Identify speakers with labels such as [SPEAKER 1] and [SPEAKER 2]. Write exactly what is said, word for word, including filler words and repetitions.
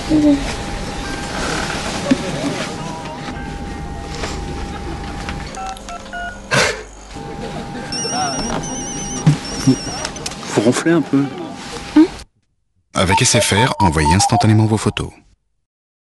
[SPEAKER 1] Faut ronfler un peu.
[SPEAKER 2] Avec S F R, envoyez instantanément vos photos.